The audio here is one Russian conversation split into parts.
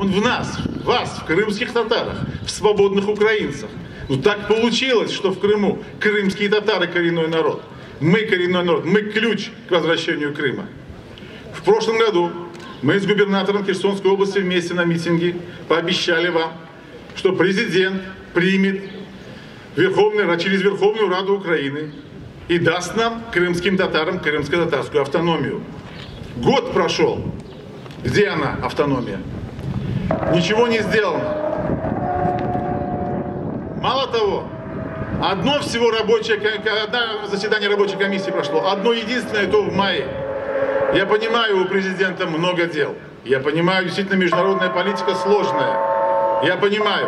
Он в нас, в вас, в крымских татарах, в свободных украинцах. Ну так получилось, что в Крыму крымские татары коренной народ. Мы коренной народ, мы ключ к возвращению Крыма. В прошлом году мы с губернатором Херсонской области вместе на митинге пообещали вам, что президент примет через Верховную Раду Украины и даст нам, крымским татарам, крымско-татарскую автономию. Год прошел. Где она, автономия? Ничего не сделано. Мало того, одно заседание рабочей комиссии прошло, одно единственное, то в мае. Я понимаю, у президента много дел. Я понимаю, действительно, международная политика сложная. Я понимаю.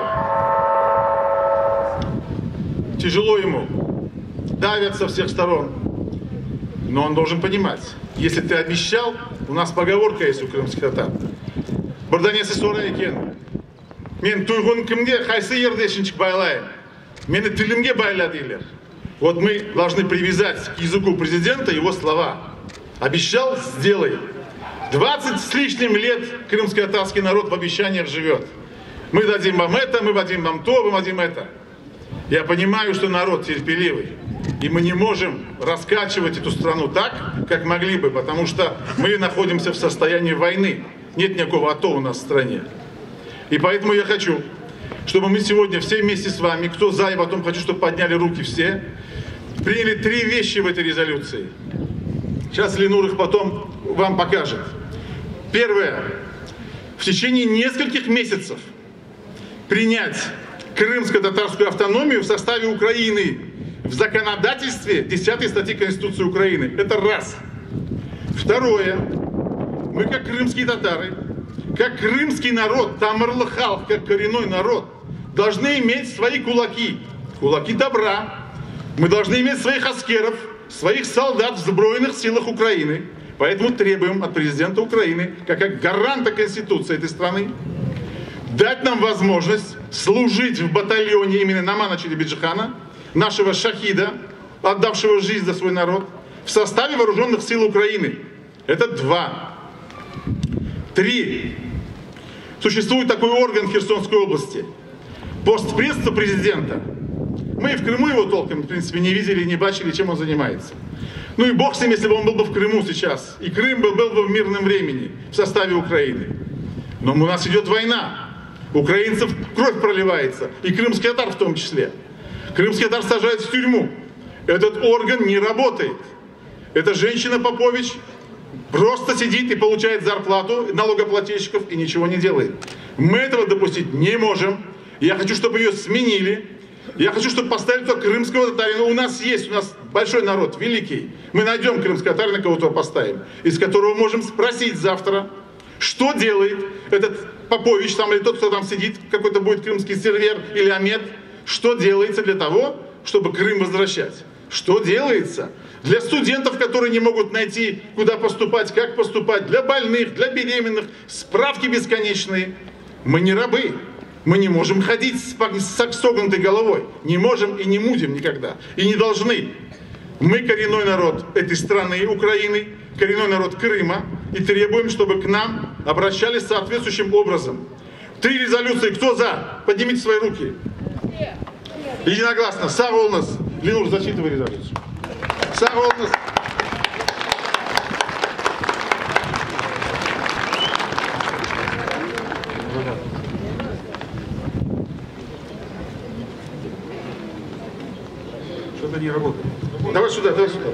Тяжело ему. Давят со всех сторон. Но он должен понимать, если ты обещал, у нас поговорка есть у крымских татар. Барданесы сорайкен. Мен туйгун кимге хайсы ердешинчик байлайын. Мені тилимге байладыйлар. Вот мы должны привязать к языку президента его слова. Обещал, сделай. 20 с лишним лет крымско-татарский народ в обещаниях живет. Мы дадим вам это, мы дадим вам то, мы дадим это. Я понимаю, что народ терпеливый. И мы не можем раскачивать эту страну так, как могли бы, потому что мы находимся в состоянии войны. Нет никакого АТО у нас в стране. И поэтому я хочу, чтобы мы сегодня все вместе с вами, кто за, и потом хочу, чтобы подняли руки все, приняли 3 вещи в этой резолюции. Сейчас Ленур их потом вам покажет. Первое. В течение нескольких месяцев принять крымско-татарскую автономию в составе Украины в законодательстве 10 статьи Конституции Украины. Это раз. Второе. Мы, как крымские татары, как крымский народ, Тамырлы-Халк, как коренной народ, должны иметь свои кулаки. Кулаки добра. Мы должны иметь своих аскеров, своих солдат в Збройных силах Украины. Поэтому требуем от президента Украины, как гаранта Конституции этой страны, дать нам возможность служить в батальоне имени Намана Челебиджихана, нашего шахида, отдавшего жизнь за свой народ, в составе вооруженных сил Украины. Это 2. 3. Существует такой орган в Херсонской области. Пост пресс-президента. Мы и в Крыму его толком, в принципе, не видели, не бачили, чем он занимается. Ну и бог с ним, если бы он был бы в Крыму сейчас. И Крым был бы в мирном времени, в составе Украины. Но у нас идет война. Украинцев кровь проливается. И крымский татар в том числе. Крымский татар сажают в тюрьму. Этот орган не работает. Эта женщина Попович просто сидит и получает зарплату налогоплательщиков и ничего не делает. Мы этого допустить не можем. Я хочу, чтобы ее сменили. Я хочу, чтобы поставили туда крымского татарина. У нас большой народ, великий. Мы найдем крымского татарина, кого-то поставим, из которого можем спросить завтра, что делает этот Попович там, или тот, кто там сидит, какой-то будет крымский сервер или Амед, что делается для того, чтобы Крым возвращать. Что делается для студентов, которые не могут найти, куда поступать, как поступать, для больных, для беременных, справки бесконечные. Мы не рабы. Мы не можем ходить с согнутой головой. Не можем и не будем никогда. И не должны. Мы коренной народ этой страны, Украины, коренной народ Крыма. И требуем, чтобы к нам обращались соответствующим образом. 3 резолюции. Кто за? Поднимите свои руки. Единогласно. Сағолыңыз. Ленур, зачитывай резолюцию. Сағолыңыз. Что-то не работает. Давай сюда, давай сюда.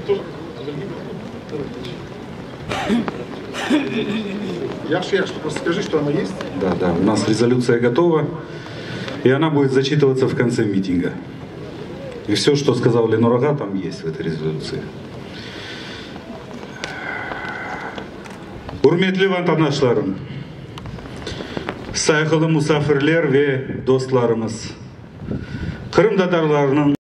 Яш, просто скажи, что она есть. Да, у нас резолюция готова, и она будет зачитываться в конце митинга. И все, что сказал Ленур Ага, там есть в этой резолюции. Урметли ватандашларым, сайгылы мусафирлер ве достларымыз, Крым татарларының